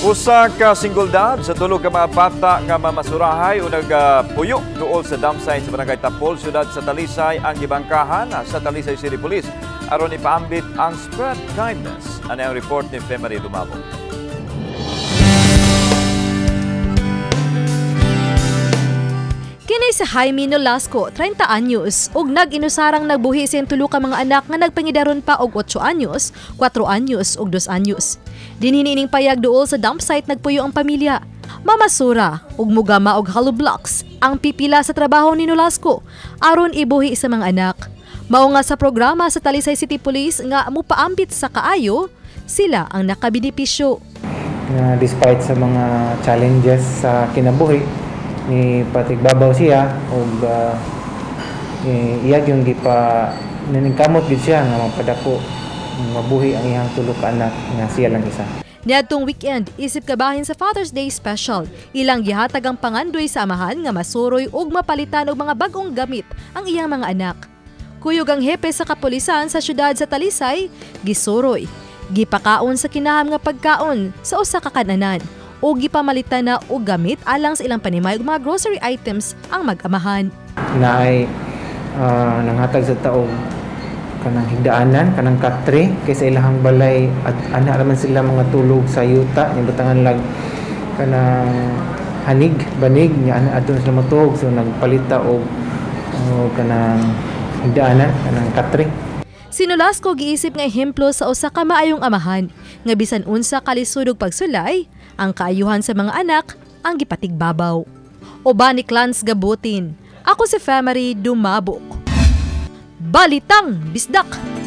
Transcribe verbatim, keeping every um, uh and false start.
Usa ka singuldad sa tulo ka mga bata nga mamasurahay o nagpuyo duol sa dam site sa Barangay Tapol, siyudad sa Talisay ang gibangkahan sa Talisay City Police aron ipaambit ang spread kindness. Ano ang report ni Femari Dumabo? Kini si Jaime Nolasco, thirty anyos, ug nag-inusarang nagbuhi siyang tulo ka mga anak nga nagpangidaron pa og eight anyos, four anyos ug two anyos. Dinhinining payag duol sa dump site nagpuyo ang pamilya. Mamasura ug mugama og hollow blocks ang pipila sa trabaho ni Nolasco aron ibuhi sa mga anak. Mao nga sa programa sa Talisay City Police nga mupaambit sa kaayo, sila ang nakabenepisyo. Uh, despite sa mga challenges sa kinabuhi, ni patigbabaw siya ug uh, iyag yung gipa naningkamot gid siya nga mapadako mabuhi ang iyang tulo ka anak nga siya lang isa. Niadtong weekend isip kabahin sa Father's Day special, ilang gihatag ang pangandoy sa amahan nga masuroy ug mapalitan og mga bag-ong gamit ang iyang mga anak. Kuyog ang hepe sa kapulisan sa siyudad sa Talisay, gisuroy, gipakaon sa kinaham nga pagkaon sa usa ka kananan o gipamalitan na og gamit alang sa ilang panimay ug mga grocery items ang mag-amahan. Naay uh, nanghatag sa taog kanang higdaanan, kanang katre kay sa ilahang balay at ana raman sila mga tulog sa yuta ni butangan lag kanang hanig, banig nya ana adto sila matulog, so nagpalita og uh, kanang higdaanan, kanang katre. Si Nolasco giisip nga ehemplo sa usa ka maayong amahan nga bisan unsa kalisud og pagsulay, ang kaayuhan sa mga anak ang gipatigbabaw. Oba ni Clans Gabutin, ako si Femari Dumabok. Balitang Bisdak!